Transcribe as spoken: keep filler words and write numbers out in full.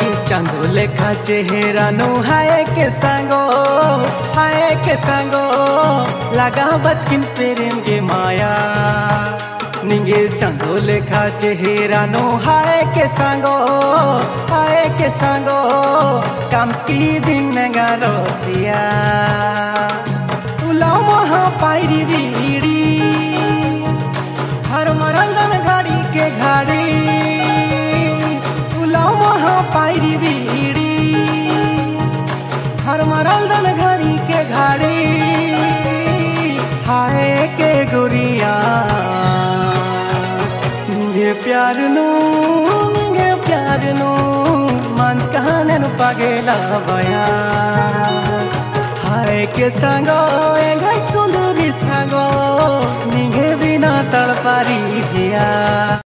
चांदो लेखा चेहरा नो हाय के सांगो हाय के सांगो लगा बचकिन प्रेम के माया निंगे चांदो लेखा चेहरा नो हाय के सांगो हाय के सांगो कामचकी दिन नगा रोसिया उलाओ महा पायरी बीड़ी हर मरल दन गाड़ी के घाड़ी पायरी बीड़ी हर मरल दन घड़ी के घाड़ी हाय के गोरिया निगे प्यार नो निगे प्यार नो मांझ कहाने नु पागेला बया हाय के सांगो एंगाई सुंदरी सांगो निगे बिना तड़पारी जिया।